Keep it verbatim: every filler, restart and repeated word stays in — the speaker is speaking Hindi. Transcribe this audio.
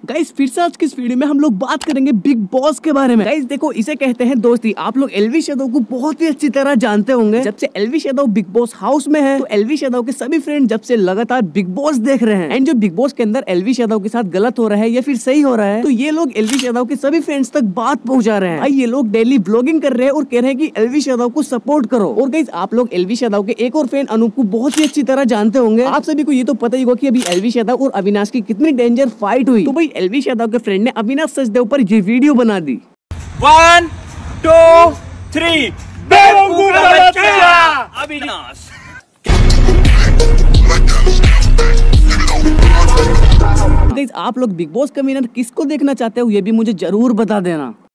गाइस फिर से आज की इस वीडियो में हम लोग बात करेंगे बिग बॉस के बारे में। गाइस देखो, इसे कहते हैं दोस्ती। आप लोग एलविश यादव को बहुत ही अच्छी तरह जानते होंगे। जब से Elvish Yadav Bigg Boss house में है, तो एलविश यादव के सभी फ्रेंड जब से लगातार बिग बॉस देख रहे हैं, एंड जो बिग बॉस के अंदर एलविश यादव के साथ गलत हो रहा है या फिर सही हो रहा है, तो ये लोग एलविश यादव के सभी फ्रेंड्स तक बात पहुंचा रहे हैं। भाई ये लोग डेली ब्लॉगिंग कर रहे हैं और कह रहे हैं कि एलविश यादव को सपोर्ट करो। और गाइस आप लोग एलविश यादव के एक और फैन अनूप को बहुत ही अच्छी तरह जानते होंगे। आप सभी को ये तो पता ही होगा कि अभी एलविश यादव और अविनाश की कितनी डेंजर फाइट हुई। तो भाई एलविश यादव के फ्रेंड ने अविनाश सचदेव पर ये वीडियो बना दी। One two three Avinash. आप लोग बिग बॉस का विनर किसको देखना चाहते हो, ये भी मुझे जरूर बता देना।